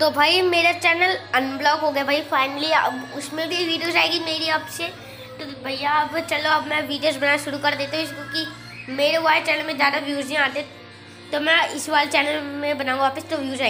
तो भाई मेरा चैनल अनब्लॉक हो गया भाई फाइनली। अब उसमें भी वीडियोस आएगी मेरी आपसे। तो भैया अब चलो अब मैं वीडियोस बनाना शुरू कर देता हूँ इसको, कि मेरे वाले चैनल में ज़्यादा व्यूज़ नहीं आते, तो मैं इस वाले चैनल में बनाऊँगा वापस तो व्यूज़ आएंगे।